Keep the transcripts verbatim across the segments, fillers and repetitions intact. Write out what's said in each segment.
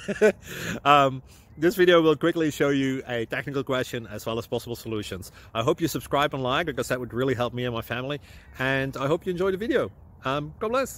um, this video will quickly show you a technical question as well as possible solutions. I hope you subscribe and like, because that would really help me and my family. And I hope you enjoy the video. Um, God bless.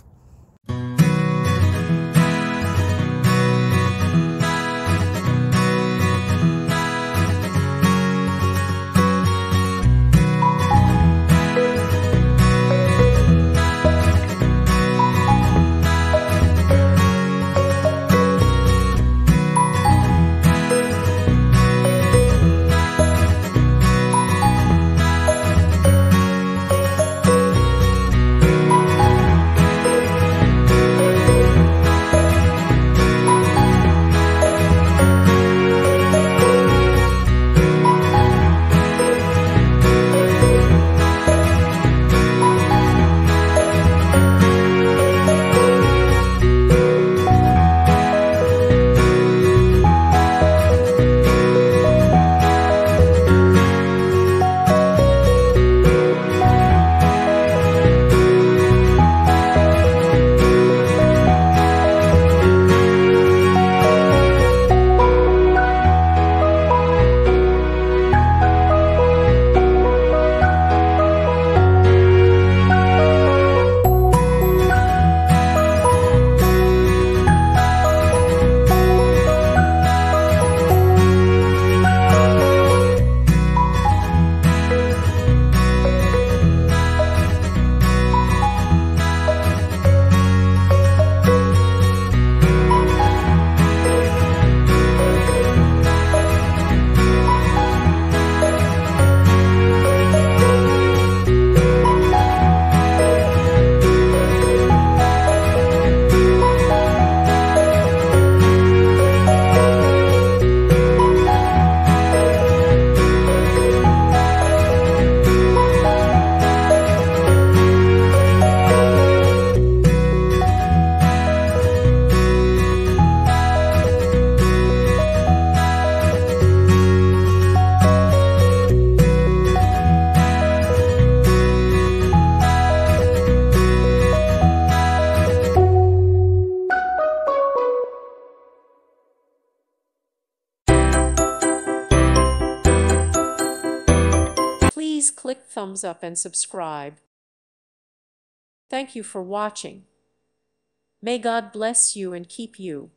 Please click thumbs up and subscribe. Thank you for watching. May God bless you and keep you.